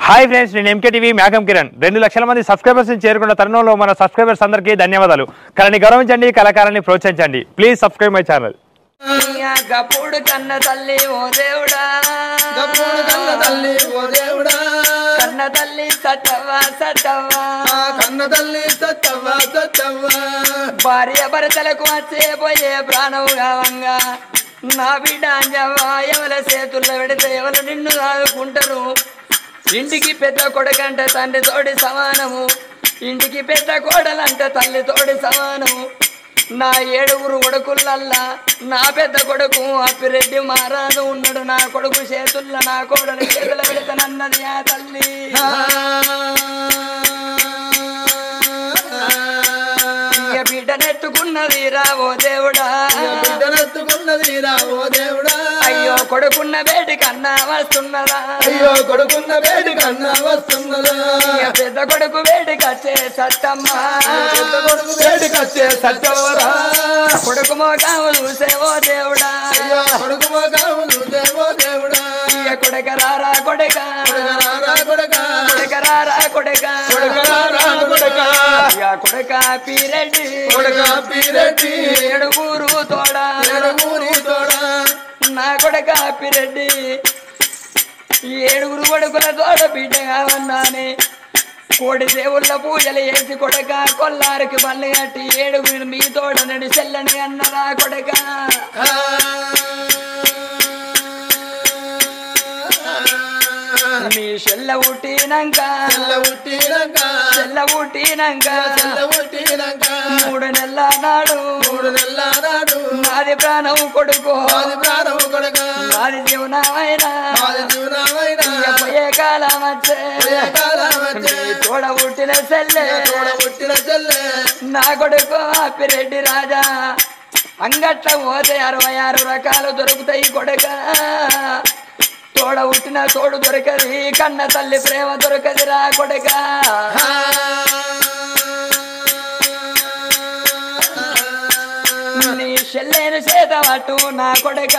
Hi friends, నేను MKTV మేఘం కిరణ్. 2 లక్షల మంది సబ్స్క్రైబర్స్ చేరుకున్న తరుణంలో మన సబ్స్క్రైబర్స్ అందరికీ ధన్యవాదాలు. కళని గౌరవించండి, కళాకారాన్ని ప్రోత్సహించండి. Please subscribe my channel. గప్పుడు కన్న తల్లి ఓ దేవుడా, గప్పుడు కన్న తల్లి ఓ దేవుడా, కన్న తల్లి సత్తవ్వా సత్తవ్వా, కన్న తల్లి సత్తవ్వా సత్తవ్వా, భార్య భర్తలకు వచ్చే పోయే ప్రాణవు కావంగా నా బిడ్డ అంజవ్వా ఎవల చేతుల్లో పెడితే ఎవరు నిన్ను ఆదుకుంటారు. ఇంటికి పెద్ద కొడుకంటే తండ్రి తోడి సమానము, ఇంటికి పెద్ద కోడలంటే తల్లి తోడి సమానము. నా 7 కొడుకులల్లా నా పెద్ద కొడుకు అప్పిరెడ్డి మహారాజు ఉన్నాడు. నా కొడుకు చేతుల్లో నా కోడలు చేతుల పెడతానన్నది ఆ తల్లి. బిడ్డనెత్తుకున్నది రావో దేవుడా, బిడ్డనెత్తుకున్నది రావో దేవుడా, అయ్యో కొడుకున్న వేడి కన్నా వస్తున్నదా, అయ్యో కొడుకున్న వేడి కన్నా వస్తున్నదా, పెద్ద కొడుకు వేడికొచ్చే సత్తమ్మా, పెద్ద కొడుకు వేడికొచ్చే సత్తవరా, కొడుకు మోకాము చూసేవో దేవుడా, అయ్యో కొడుకు మోకాము చూసేవో దేవుడా, కొడకరారా కొడక కొడక కొడకరారా కొడక కొడకరారా కొడక, కొడక పీరెడ్డి కొడక పీరెడ్డి, 7 తోడా 7 తోడా, నా కొడక పిరెడ్డి 7 కొడుకుల తోడ బిడ్డగా ఉన్నానే. కోడి దేవుళ్ళ పూజలు వేసి కొడక కొల్లారికి పళ్ళు కట్టి 7 మీ తోడ నడి చెల్లని అన్నరా కొడక. నీ చెల్ల ఉట్టినాక చెల్ల ఉట్టినాక 3 నెలల నాడు నాది ప్రాణం కొడుకు నాది జీవనమైనా పోయే కాలం వచ్చే తోడ పుట్టిన చెల్లె నా కొడుకు అప్పిరెడ్డి రాజా. అంగట్ల పోతే 66 రకాలు దొరుకుతాయి కొడక, తోడ పుట్టిన తోడు దొరకది, కన్న తల్లి ప్రేమ దొరకది రా కొడక. నీ చెల్లెను చేతవట్టు నా కొడక,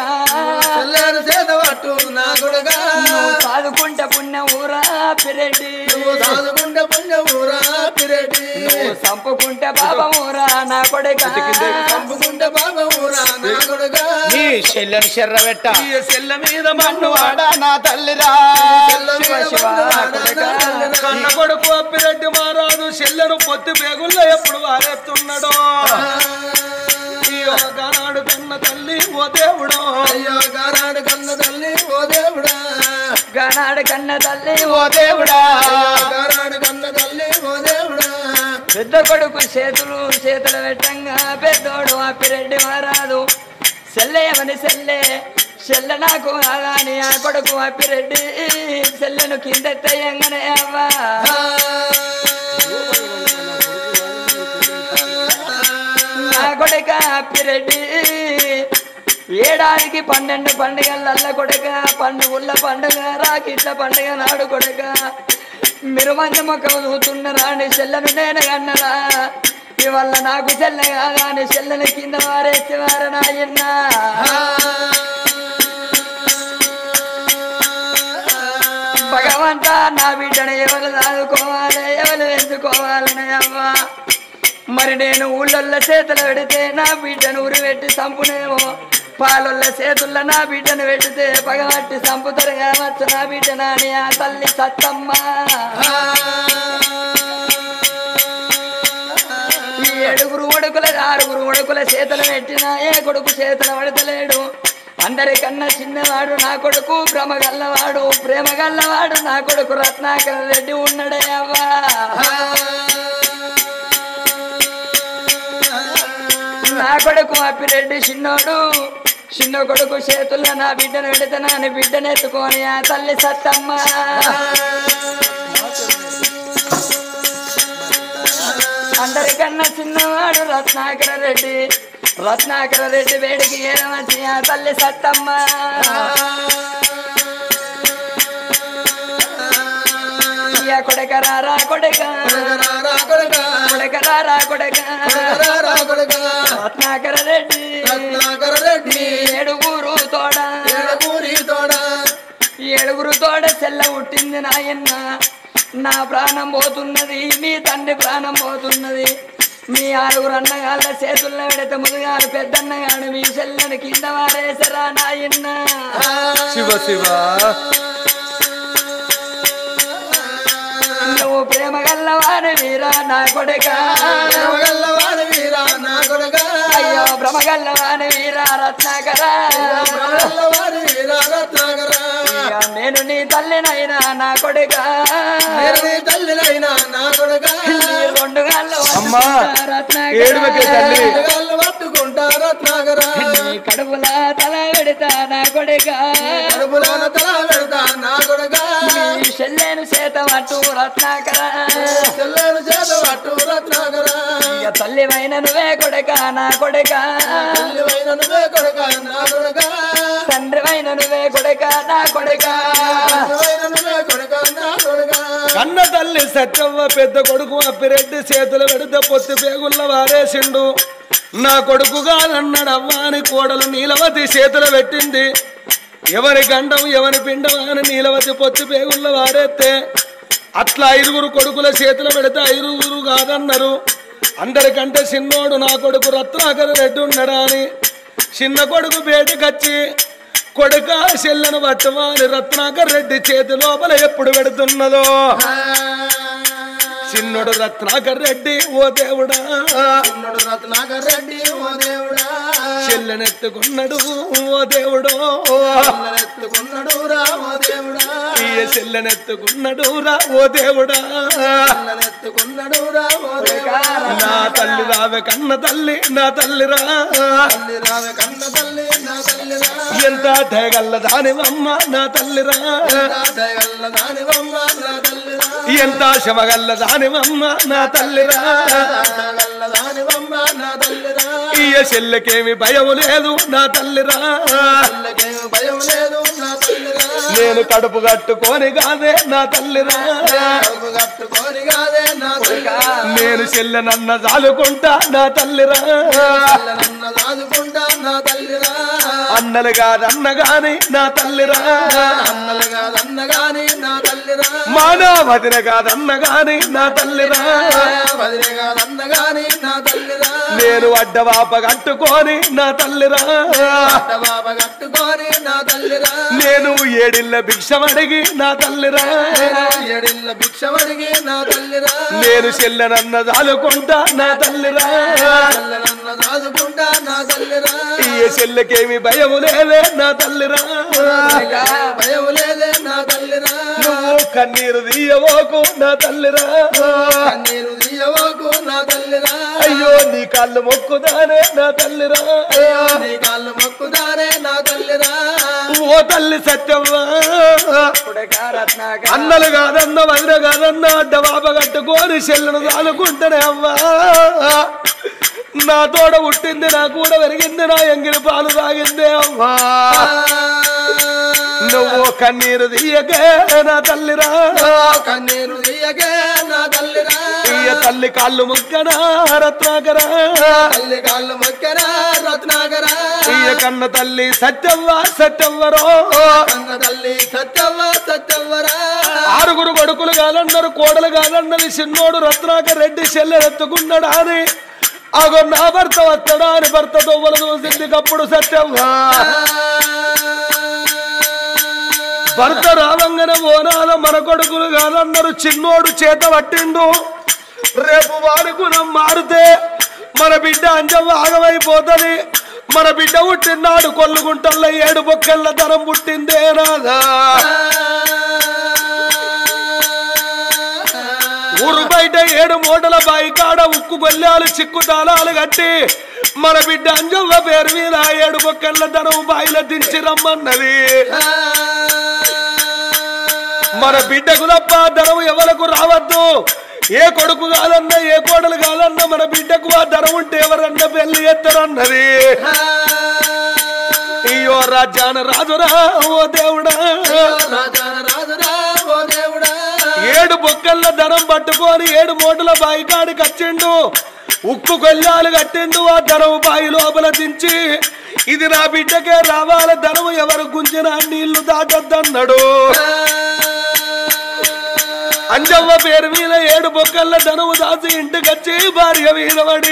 నువ్వు సాదుకుంటే పుణ్య ఊరా పిరెడ్డి, నువ్వు సంపుకుంటే పాపమూరా నా కొడక. నీ చెల్లెను చెర్ర పెట్ట చెల్ల మీద మన్ను వాడా నా తల్లిరా. కన్న కొడుకు అప్పిరెడ్డి మహారాజు చెల్లెను పొత్తి పేగుల్లో ఎప్పుడు వారెత్తున్నాడో. గానాడు కన్న తల్లి ఓ దేవుడో, గానాడు కన్న తల్లి ఓ దేవుడా, గానాడు కన్న తల్లి ఓ దేవుడా, గానాడు కన్న తల్లి ఓ దేవుడా, పెద్ద కొడుకు చేతులు పెట్టంగా పెద్దోడు అప్పిరెడ్డి మహారాజు చెల్లెమని చెల్లె నాకు కాదని ఆ కొడుకు అప్పిరెడ్డి చెల్లెను కిందెత్తయ్యంగానే అవ్వా. నా కొడుక అప్పిరెడ్డి ఏడాదికి 12 పండుగలల్ల కొడుక, పండుగల పండుగ రాకిట్ల పండుగ నాడు కొడుక మీరు మంచి మొక్క చూస్తున్నారా అని చెల్లెను నేను కన్నరా. ఇవల్ల నాకు చెల్లె కాదా అని చెల్లెని కింద వారేసేవారు నాయన్న. భగవంతా నా బిడ్డను ఎవరు చదువుకోవాలి, ఎవరు ఎంచుకోవాలని అవ్వా. మరి నేను ఊళ్ళొల్ల చేతులు పెడితే నా బిడ్డను ఉరి పెట్టి చంపునేమో, పాలొల్ల చేతుల్లో నా బిడ్డను పెడితే పగబట్టి చంపుతారు కావచ్చు నా బిడ్డను అని ఆ తల్లి సత్తమ్మ. 7 కొడుకుల 6 కొడుకుల చేతులు పెట్టినా ఏ కొడుకు చేతులు పడతలేడు. అందరికన్నా చిన్నవాడు నా కొడుకు, భ్రమ గల్లవాడు ప్రేమ గల్లవాడు నా కొడుకు రత్నాకర రెడ్డి ఉన్నాడే అవ్వా. నా కొడుకు అప్పిరెడ్డి చిన్న కొడుకు చేతుల్లో నా బిడ్డను పెడతానా అని బిడ్డను ఎత్తుకొని ఆ తల్లి సత్తమ్మ. అందరికన్నా చిన్నవాడు రత్నాకర రెడ్డి వేడికి ఏరమచ్చి ఆ తల్లి సత్తమ్మ. కొడకరారా కొడక కొడకరారా కొడక రత్నాకర రెడ్డి 7 తోడ ఏడుగురు తోడ సెల్ల పుట్టింది నాయన్న నా ప్రాణం పోతున్నది మీ తండ్రి ప్రాణం పోతున్నది మీ ఆరుగురు అన్నగాళ్ళ చేతుల్లో పెడితే ముదుగారు పెద్దన్నగాడు మీ చెల్లని కింద వారేసరా నాయన్న శివ శివ నువ్వు ప్రేమ గల్లవాని వీరా నా కొడుక గల్లవాడి వీరా నా కొడుకా అయ్యో భ్రమ గల్లవాని వీరా రత్నాకరా గల్లవాడి వీరా రత్నాకరా నేను నీ తల్లినైనా నా కొడుక నేను నీ తల్లినైనా నా కొడుకా రెండు గాళ్ళు అమ్మా ఏడువకే తల్లి గల్లు పట్టుకుంటా రత్నాకరా నీ కడుపులా తల పెడతా నా కొడుక కడుపులోన తల పెడతా నా కొడుకా నీ చెల్లెను చేత పట్టు రత్నాకర చెల్లెను చేత పట్టు రత్నాకరా ఇక తల్లివైన నువ్వే కొడుక నా కొడుక తల్లివైన నువ్వే కొడుకా నా కొడుకా తండ్రివైన నువ్వే కొడుక నా కొడుక తల్లివైన నువ్వే కొడుకా నా కొడుకా కన్న తల్లి సత్యవ్వ పెద్ద కొడుకు అప్పిరెడ్డి చేతులు పెడితే పొత్తి పేగుల్ల వారేసిండు నా కొడుకు కాదన్నాడవ్వా అని కోడలు నీలవతి చేతులు పెట్టింది ఎవరి గండం ఎవరి పిండం అని నీలవతి పొత్తి పేగుల్ల వారేస్తే అట్లా ఐదుగురు కొడుకుల చేతులు పెడితే ఐదుగురు కాదన్నారు అందరికంటే చిన్నోడు నా కొడుకు రత్నాకర రెడ్డి ఉన్నాడా అని చిన్న కొడుకు బయటకొచ్చి కొడుక చెల్లెను పట్టవాని రత్నాకర్ రెడ్డి చేతి లోపల ఎప్పుడు పెడుతున్నదో చిన్నోడు రత్నాకర్ రెడ్డి ఓ దేవుడా చిన్నోడు రత్నాకర్ రెడ్డి ఓ దేవుడా చెల్లెనెత్తుకున్నాడు ఓ దేవుడో ఎత్తుకున్నాడు రా ఓ దేవుడా చెల్లెనెత్తుకున్నాడు రా ఓ దేవుడా ఎత్తుకున్నాడు రా ఓ దేవుడా నా తల్లి రావే కన్న తల్లి నా తల్లిరా తల్లి రావే కన్న తల్లి నా తల్లిరా ఎంత దయగల్ల దానివమ్మ నా తల్లిరా దయగల్ల దానివమ్మ నా తల్లిరా ఎంత శమగల్ల దానివమ్మ నా తల్లిరా దయగల్ల దానివమ్మ నా తల్లిరా ఈ చెల్లెకేమి భయం లేదు నా తల్లిరా తల్లికేం భయం లేదు నా తల్లిరా నేను కడుపు కట్టుకొని కాదే నా తల్లిరా కడుపు కట్టుకొని కాదే నా తల్లిరా నేను చెల్లెనన్న చాలుకుంటా నా తల్లిరా నన్న దాదుకుంటా నా తల్లిరా అన్నలు కాదన్న గాని నా తల్లిరా అన్నలు కాదన్న గాని నా తల్లిరా మానవదిన కాదన్న గాని నా తల్లిరా వదిలే కాదన్న గాని నా తల్లిరా నేను అడ్డవాప కట్టుకొని నా తల్లిరా బాబ కట్టుకొని నా తల్లిరా నేను ఏడిళ్ళ భిక్షమడిగి నా తల్లిరా ఏడిళ్ళ భిక్షమడిగి నా తల్లిరా నేను చెల్లెనన్న చాలుకుంటా నా తల్లిరా నన్న దాదుకుంటా నా తల్లిరా ఈ చెల్లెకేమి భయం లేదే నా తల్లిరా భయం లేదే నా తల్లిరా నువ్వు కన్నీరు తీయవోకు నా తల్లిరా కన్నీరు తీయవకు నా తల్లిరా అయ్యో నీ కాళ్ళు మొక్కుదానే నా తల్లిరా నీ కాళ్ళు మొక్కుదానే నా తల్లిరా ఓ తల్లి సత్యవ్వా కొడుక రత్నాకర అన్నలు కాదన్న వదిన కాదన్న అడ్డబాబ కట్టుకొని చెల్లెను చాలుకుంటానే అవ్వా నా తోడ పుట్టింది నా కూడా పెరిగింది నా ఎంగిలి పాలు తాగిందే అవ్వా నువ్వు కన్నీరు తీయకే నా తల్లిరా కన్నీరు తీయకే నా తల్లిరా ఇయ్య తల్లి కాళ్ళు మొక్కనా రత్నాకరా తల్లి కాళ్ళు మొక్కరా రత్నాకరా ఇయ్య కన్న తల్లి సత్యవ్వ సత్యవ్వరో కన్న తల్లి సత్యవ్వ సత్యవ్వరా ఆరుగురు కొడుకులు కాదన్నారు కోడలు కాదన్నది చిన్నోడు రత్నాకర్ రెడ్డి చెల్లెత్తుకున్నాడా అని అగో నా భర్త వస్తాడా అని భర్త దొవ్వలు చూసింది కప్పుడు సత్యవ్వ భర్త రావంగన ఓనాల మన కొడుకులు కాదన్నారు చిన్నోడు చేత పట్టిండు రేపు వారి గుణం మారితే మన బిడ్డ అంజవ్వ ఆగమైపోతుంది మన బిడ్డ పుట్టినాడు కొల్లుగుంటల్ల 7 బొక్కల ధనం పుట్టిందే నాదా ఊరు బయట 7 మూటల బాయికాడ ఉక్కు గొల్లాలు చిక్కు తాళాలు కట్టి మన బిడ్డ అంజవ్వ పేరు మీద 7 బొక్కల ధనం బాయిల దించి రమ్మన్నది మన బిడ్డకు తప్ప ధనం ఎవరికి రావద్దు ఏ కొడుకు కాదన్నా ఏ కోడలు కాదన్నా మన బిడ్డకు ఆ ధనం ఉంటే ఎవరన్నా పెళ్లి ఎత్తరన్నది అయ్యో రాజాన రాజురా ఓ దేవుడా రాజురా ఓ దేవుడా 7 బొక్కల ధనం పట్టుకొని 7 మూటల బాయికాడికి వచ్చిండు ఉక్కు కొల్లాలు కట్టిండు ఆ ధనం బాయి లోపల దించి ఇది నా బిడ్డకే రావాల ధనము ఎవరు గుంజిన నీళ్లు దాటొద్దన్నాడు అంజవ్వ పేరు మీద 7 బొక్కల్ల ధనము దాచి ఇంటికొచ్చి భార్య మీద పడి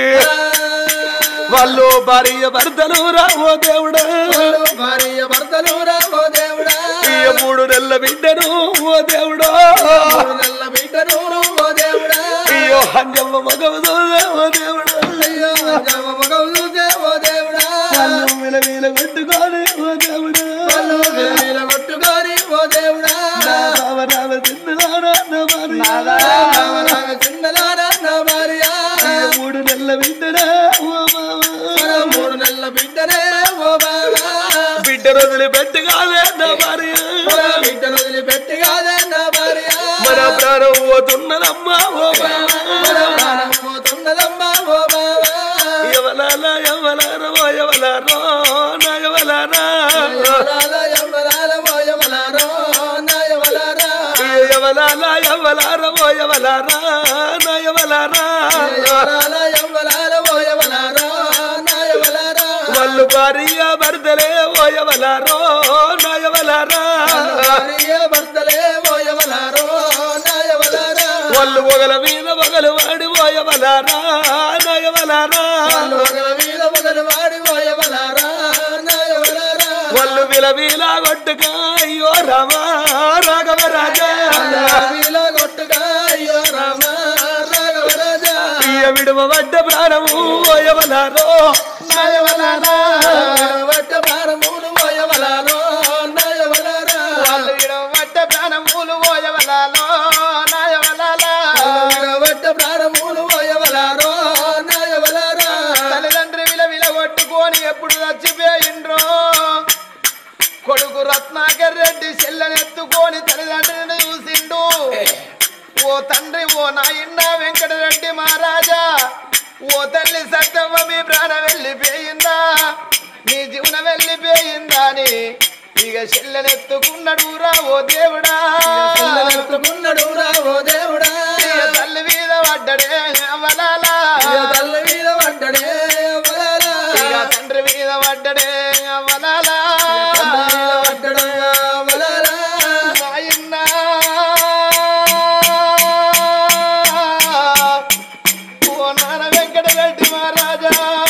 వాళ్ళు భార్య భర్తలు రావో దేవుడా భార్య భర్తలు రావో దేవుడా 3 నెలల బిడ్డను ఓ దేవుడా 3 నెలల బిడ్డను ఓ దేవుడా అయ్యో అంజవ్వ మగవు ఓ దేవుడా అయ్యో అంజవ్వ మగవు ఓ దేవుడా వాళ్ళు విలవిల కొట్టుకొని ఓ దేవుడా వాళ్ళు విలవిల కొట్టుకొని ఓ దేవుడా రామ రామ చిన్నదారా నా భార్య రామ రామ చిన్నదారా నా భార్య 3 నెలల బిడ్డరా ఓ బావా 3 నెలల బిడ్డనే ఓ బావా బిడ్డ రోజులు పెట్టుగానే నా భార్య బిడ్డను వదిలిపెట్టిగానే నా భార్య మన ప్రాణం పోతున్నదమ్మా ఓ బావా మన ప్రాణం పోతున్నదమ్మా ఓ బావా ఎవలాలా ఎవలారో ఎవలారో నా ఎవలారా ఎవలాలా ఎవలారో ఎవలారో నా ఎవలారా ఎవలాలా ఎవలారో ఎవలారా నా ఎవలారా ఎవలాలా ఎవలారో ఎవలారో నా ఎవలారా వాళ్ళు భార్య భర్తలే ఓ ఎవలారో నా ఎవలారా భార్య భర్తలే ఓ ఎవలారో నా ఎవలారా వాళ్ళు ఒకల మీద ఒకలు వాడి ఓ ఎవలారా నా ఎవలారా ఒకరి మీద ఒకరు వాడి ఓ ఎవలారా నా ఎవలారా వాళ్ళు విలవిలా కొట్టుగా అయ్యో రామా రాఘవ రాజా వీల కొట్టుగా అయ్యో రామ రాఘవరాజా విడవబడ్డ ప్రాణము ఓ ఎవలారో నా ఎవలారా వట్ట భారములు ఓ ఎవలారో నా ఎవలారా వాళ్ళు విడవబడ్డ ప్రాణములు ఓ ఎవలాలో నా ఎవలాలా వట్ట ప్రాణములు ఓ ఎవలారో నా ఎవలారా తల్లిదండ్రి విలవిల కొట్టుకొని ఎప్పుడు చచ్చిపోయిండ్రో కొడుకు రత్నాకర్ రెడ్డి చెల్లెనెత్తుకొని తల్లిదండ్రులను చూసిండు ఓ తండ్రి ఓ నాయన్న వెంకటరెడ్డి మహారాజా ఓ తల్లి సత్తవ్వ మీ ప్రాణం వెళ్ళిపోయిందా నీ జీవనం వెళ్ళిపోయిందా అని ఇక చెల్లెనెత్తుకున్నాడు రా ఓ దేవుడా ఎత్తుకున్నాడు రా ఓ దేవుడా ఇక తల్లి మీద పడ్డడే అవలాలా తల్లి మీద పడ్డడే అవలాలా ఇక తండ్రి మీద పడ్డడే అవలాలా తల్లి మీద పడ్డడే అవలాలా నాయన్నా ఓ నాన్న వెంకటరెడ్డి మహారాజా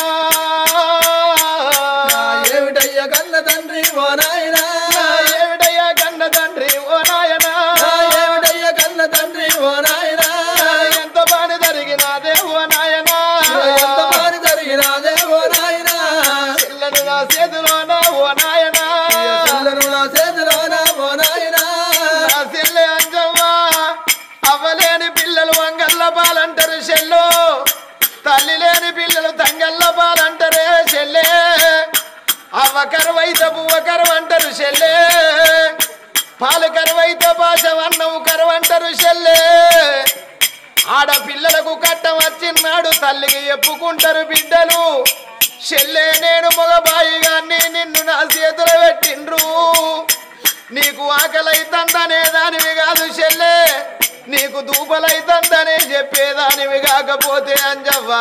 ఏమిటయ్య కన్న తండ్రి ఓ నాయనా ఏమిటయ్యా కన్న తండ్రి ఓ నాయనా ఏమిటయ్య కన్న తండ్రి ఓ నాయనా ఎంత పని జరిగినాదే ఓ నాయనా ఎంత పని జరిగినాదే ఓ నాయనా పిల్లను నా చేతిలోన ఓ నాయనా పిల్లలు నా చేతిలోన ఓ నాయనా నా చెల్లె అంజవ్వ అవ్వలేని పిల్లలు వంగల్ల పాలంటారు చెల్లో తల్లి లేని పిల్లలు తంగల్ల పాలంటారే చెల్లె అవ్వ కరువైతే పువ్వ కరువంటారు చెల్లె పాలు కరువైతే పాశం అన్నము కరువంటారు చెల్లె ఆడపిల్లలకు కట్టం వచ్చినాడు తల్లికి ఎప్పుకుంటారు బిడ్డలు చెల్లె నేను మగబాయి గాన్ని నిన్ను నా చేతులు పెట్టిండ్రు నీకు ఆకలైతందనే దానివి కాదు చెల్లె నీకు దూపలైతందనే చెప్పేదానివి కాకపోతే అంజవ్వా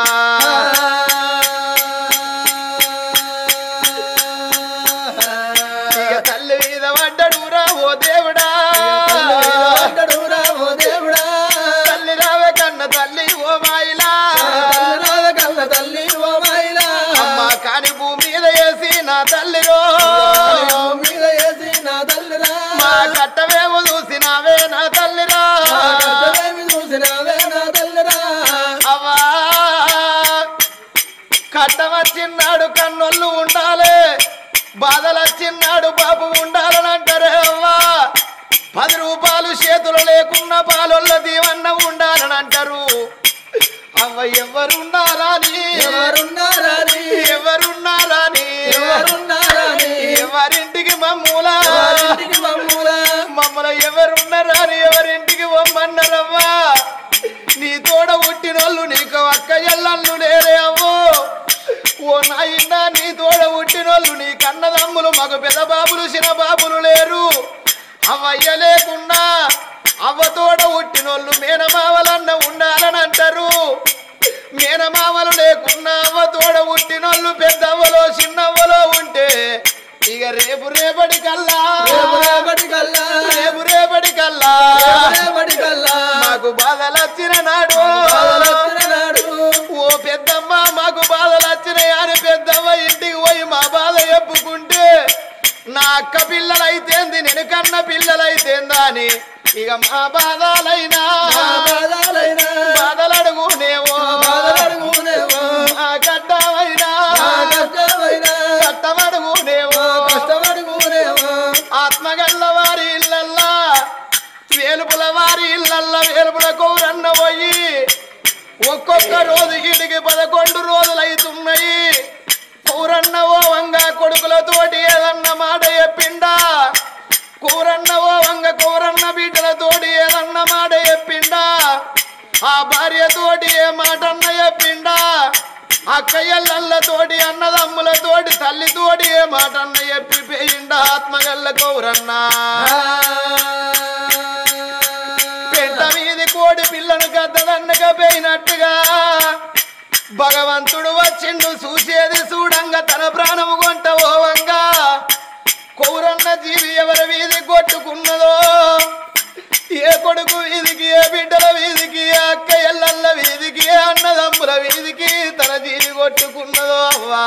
ఇక తల్లి మీద పడ్డడు రా ఓ దేవుడా పడ్డడు రా ఓ దేవుడా తల్లి రావే కన్న తల్లి ఓ మాయిలా తల్లి కన్న తల్లి ఓ మాయిలా అమ్మ కాని భూమి మీద వేసి నా తల్లిరో మీద వేసి నా తల్లిరా మా కట్టమేమో చూసినావే నా తల్లిరా చూసినావే నా తల్లిరా అవ్వా కట్టమచ్చిన్నాడు కన్నోళ్ళు ఉండాలి బాధలు వచ్చిన్నాడు బాబు ఉండాలని అంటారే అవ్వా 10 రూపాయలు చేతులు లేకున్న పాలొల్ల దీవన్న ఉండాలని అంటారు అవ్వ ఎవరున్నారాని ఎవరున్నారని ఎవరున్నారాని ఎవరున్నారని ఎవరింటికి మమ్ములా ఇంటికి మమ్ములా మమ్మల్ని ఎవరున్నారని ఎవరింటికి పొమ్మన్నారవ్వా నీ తోడ పుట్టినోళ్ళు నీకు అక్క ఎల్లళ్ళు లేరే అవ్వో ఓ నాయనా నీ తోడ పుట్టినోళ్ళు నీ కన్నదమ్ములు మాకు పెద్ద బాబులు చిన్న బాబులు లేరు అవయ్య లేకుండా అవ్వ తోడ పుట్టినోళ్ళు మేనమావలన్న ఉండాలని అంటారు మేనమావలు లేకున్నా అవ్వ తోడ తోడ పుట్టినోళ్ళు పెద్దవ్వలో చిన్నవ్వలో ఉంటే ఇక రేపు రేపటి కల్లా మాకు బాధలు వచ్చిన నాడు ఓ పెద్దమ్మ మాకు బాధలు వచ్చినాయి అని పెద్దమ్మ ఇంటికి పోయి మా బాధ చెప్పుకుంటే నా అక్క పిల్లలైతేంది నేను కన్న పిల్లలైతేందా అని ఇక మా బాధలైనా బాధలు అడుగునేవో మా కట్టమైనా కట్టమడుగునేవో ఆత్మగల్ల వారి ఇళ్ళల్లా వేలుపుల వారి ఇళ్ళల్లా వేలుపుల కౌరన్న పోయి ఒక్కొక్క రోజు ఈడికి 11 రోజులు అవుతున్నాయి. కౌరన్న ఓ వంగ కొడుకులతోటి ఏదన్న మాట చెప్పిండా కూరన్న ఓ వంగ కౌరన్న బిడ్డలతోటి ఏదన్న మాట చెప్పిండా ఆ భార్యతోటి ఏ మాట అన్న చెప్పిండా అక్కయ్యలతోటి అన్నదమ్ములతోటి తల్లితోటి ఏ మాట అన్న చెప్పి పోయిండా ఆత్మగల్ల కౌరన్న పెంట మీది కోడి పిల్లను గద్దదన్నగా పోయినట్టుగా భగవంతుడు వచ్చిండు చూసేది చూడంగా తన ప్రాణము కొంట ఓవంగా కౌరన్న జీవి ఎవరి వీధి కొట్టుకున్నదో ఏ కొడుకు వీధికి ఏ బిడ్డల వీధికి ఏ అక్క ఎల్లల్ల వీధికి ఏ అన్నదమ్ముల వీధికి తన జీవి కొట్టుకున్నదో అవ్వా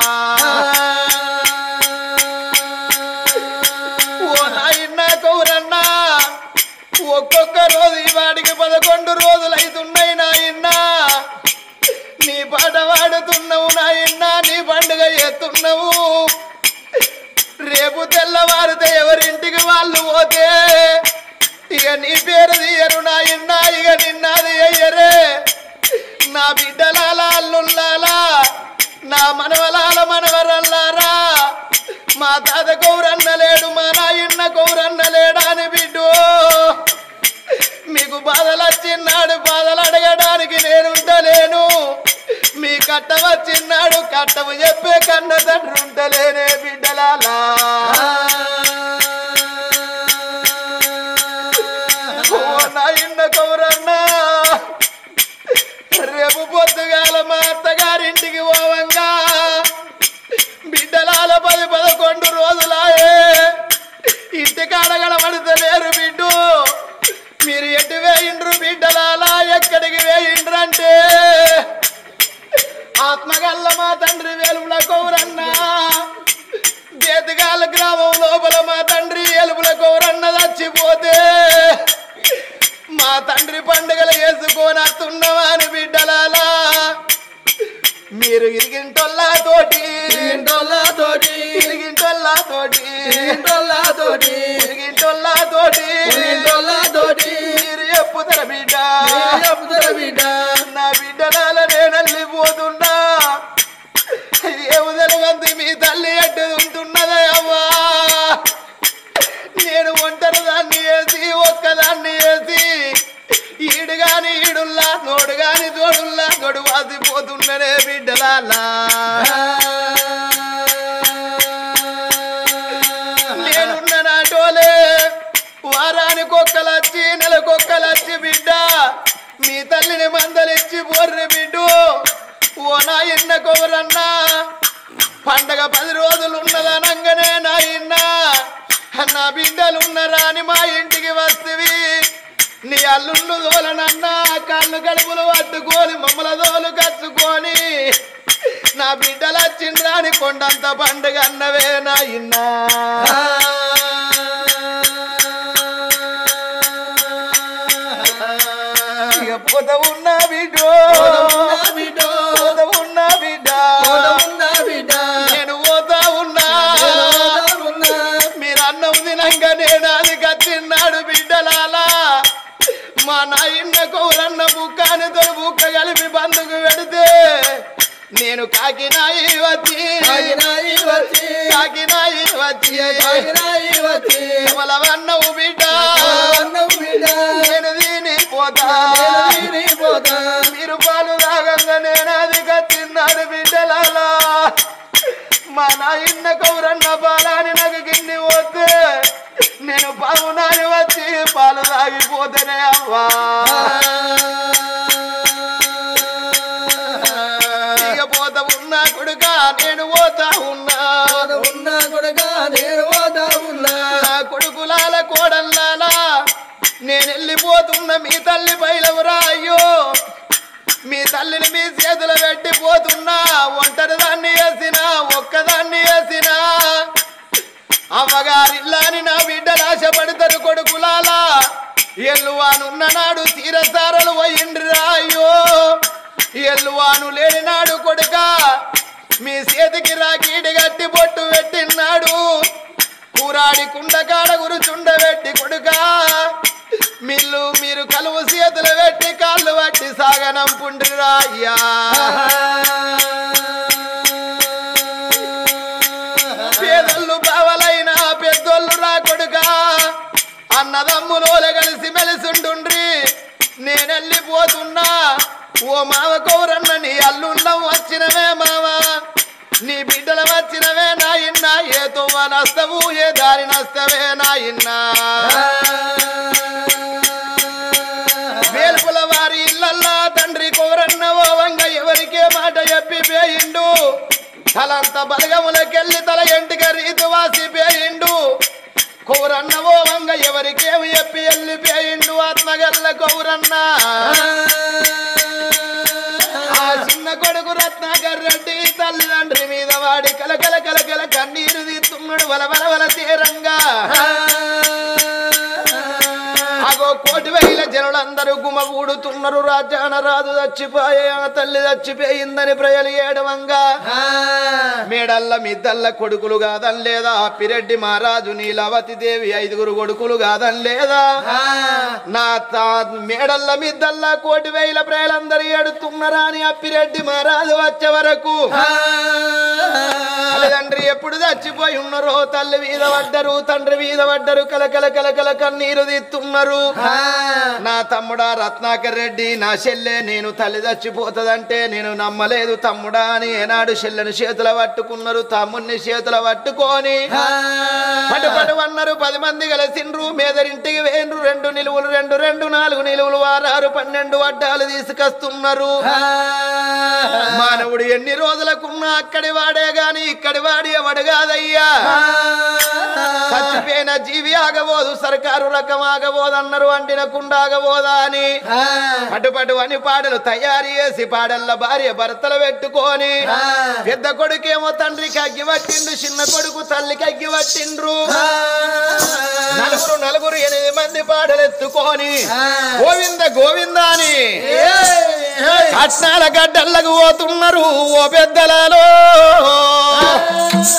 ఓ నాయన్న కౌరన్న ఒక్కొక్క రోజు ఈ వాడికి 11 రోజులు అవుతున్నాయి నాయన్న నీ పాట పాడుతున్నావు నాయన్న నీ పండుగ చేస్తున్నావు రేపు తెల్లవారితే ఎవరింటికి వాళ్ళు పోతే ఇక నీ పేరు తీయరు నాయన్న ఇక నిన్నది అయ్యరే నా బిడ్డలాల అల్లుల్లాలా నా మనవలాల మనవరల్లారా మా తాత కౌరన్న లేడు మా నాయన్న కౌరన్న లేడా అని బిడ్డు మీకు బాధలు వచ్చిన్నాడు బాధలు అడగడానికి నేనుంటలేను మీ కట్ట వచ్చిన్నాడు కట్టము చెప్పే కన్న తండ్రి ఉంటలేనే బిడ్డలాలా ఓ నాయన్న కౌరన్న రేపు పొద్దుగాల మా అత్తగారింటికి పోవంగా బిడ్డలాల 10-11 రోజులాయే ఇంటికాడ గడబడతలేరు బిడ్డు మీరు ఎటు వేయిండ్రు బిడ్డలాలా ఎక్కడికి వేయిండ్రంటే ఆత్మగల్ల మా తండ్రి వేలుపుల కౌరన్న బేతగాల గ్రామం లోపల మా తండ్రి వేలుపుల కౌరన్న చచ్చిపోతే మా తండ్రి పండుగలు వేసుకొని అత్తున్నవాని బిడ్డలాలా మీరు ఇరిగింటోళ్ళతోటి మీరు చెప్పుతార బిడ్డ నా బిడ్డలాల నేను వెళ్ళిపోతున్నా ఏముదలవంది మీ తల్లి అడ్డు ఉంటున్నదే అమ్మా నేను ఒంటరి దాన్ని వేసి ఒక్కదాన్ని వేసి ఈడు గాని ఈడుల్లా తోడు గాని తోడుల్లా తోడు వాసిపోతున్ననే బిడ్డలాలా నేనున్న నాటోలే వారానికి ఒక్కలొచ్చి నెలకొక్కలొచ్చి బిడ్డ మీ తల్లిని మందలిచ్చి పోర్రి బిడ్డు ఓ నాయన్న కౌరన్న పండగ 10 రోజులు ఉన్నదనంగానే నాయన్న నా బిడ్డలున్నరా అని మా ఇంటికి వస్తవి నీ అల్లుళ్ళు దోలనన్నా కాళ్ళు కడుపులు పట్టుకొని మమ్మల దోలు కచ్చుకొని నా బిడ్డలు వచ్చిండ్రాని కొండంత పండుగ అన్నవే నాయన్నా ఇక పోత ఉన్న బిడ్డ నేను పోతా ఉన్నా మీరు అన్నం తినంగా నేను అది కచ్చిన్నాడు బిడ్డలాలా మా నాయన్న కౌరన్న బుక్కాని తొలి బుక్క కలిపి బందుకు పెడితే నేను కాకినాయి వచ్చి వన్నవు బిడ్డ నేను దీని పోతా మీరు పాలు తాగంగా నేను అది కచ్చిన్నాడు బిడ్డలాలా మా నాయన్న కౌరన్న పాలాని నాకు గిన్ని పోతే నేను పావునాని వచ్చి పాలు తాగిపోతేనే అవ్వా ఇక పోత ఉన్నా కొడుక పోతున్న మీ తల్లి బయలురా అయ్యో మీ తల్లిని మీ చేతులు పెట్టిపోతున్నా ఒంటరి దాన్ని వేసినా ఒక్కదాన్ని వేసినా అమ్మగారిల్లాని నా బిడ్డలు ఆశపడతారు కొడుకులాలా ఎల్లువానున్న నాడు తీరసారలు పోయిండ్రా అయ్యో ఎల్లువాను లేని నాడు కొడుక మీ చేతికి రాకీడి గట్టి బొట్టు పెట్టినాడు కూరాడి కుండకాడ గురుచుండబెట్టి కొడుక మిల్లు మీరు కలువు చేతులు పెట్టి కాళ్ళు పట్టి సాగనంపుండ్రిరా అయ్యా పేదళ్ళు బావలైనా పెద్దోళ్ళు రా కొడుక అన్నదమ్ములోలే కలిసి మెలిసుండుండ్రి నేనెళ్ళిపోతున్నా ఓ మావ కౌరన్న నీ అల్లుళ్ళం వచ్చినవే మావ నీ బిడ్డల వచ్చినవే నాయన్నా ఏ తోవ నస్తవు ఏ దారి నస్తవే నాయన్నా వేల్పుల వారి ఇళ్ళల్లా తండ్రి కౌరన్న ఓ వంగ ఎవరికే మాట చెప్పి పేయిండు తలంత బలగములకెళ్ళి తల ఎంటిక రీతు వాసిపోయిండు కౌరన్న ఓ వంగ ఎవరికేమి చెప్పి వెళ్ళిపోయిండు ఆత్మగల్ల కౌరన్న ఆ చిన్న కొడుకు రత్నాకర్ రెడ్డి తల్లిదండ్రి మీద వాడి కలకల కలకల కన్నీరు తీస్తున్నాడు వలవల తీరంగా అగో 1,000,000 జనులందరూ గుమగూడుతున్నారు రాజ్యాన రాజు చచ్చిపోయే ఆ తల్లి చచ్చిపోయిందని ప్రజలు ఏడవంగా మేడల్ల మిద్దల్ల కొడుకులు కాదని లేదా పిరెడ్డి మహారాజు నీలవతి దేవి 5 కొడుకులు కాదని లేదా నా మేడల్ల మిద్దల్ల 1,000,000 ప్రజలందరూ ఏడుతున్నారా అని అప్పిరెడ్డి మహారాజు వచ్చే వరకు తల్లిదండ్రి ఎప్పుడు చచ్చిపోయి ఉన్నారో తల్లి మీద పడ్డరు తండ్రి మీద పడ్డరు కలకల కలకల కన్నీరు తీస్తున్నారు నా తమ్ముడా రత్నాకర్ రెడ్డి నా చెల్లె నేను తల్లి చచ్చిపోతుందంటే నేను నమ్మలేదు తమ్ముడా అని ఏనాడు చెల్లెని చేతుల పట్టుకున్నారు తమ్ముడిని చేతుల పట్టుకొని పటు పటు అన్నారు 10 మంది కలిసిండ్రు మేదరింటికి వేండ్రు 2 నిలువులు 2 4 నిలువులు 6 12 అడ్డాలు తీసుకొస్తున్నారు మానవుడు ఎన్ని రోజులకున్నా అక్కడి వాడే గాని ఇక్కడి వాడి ఎవడు కాదయ్యా చచ్చిపోయిన జీవి ఆగబోదు సర్కారు రకం ఆగబోదు అన్నారు అంటిన కుండాగబోదా అని పటు అని పాటలు తయారు చేసి పాడల్ల భార్య భర్తలు పెట్టుకొని పెద్ద కొడుకేమో తండ్రికి అగ్గి పట్టిండు చిన్న కొడుకు తల్లికి అగ్గి పట్టిండ్రు నలుగురు 8 మంది పాటలు ఎత్తుకొని గోవింద గోవింద అని కట్నాల గడ్డలకు పోతున్నారు ఓ పెద్దలలో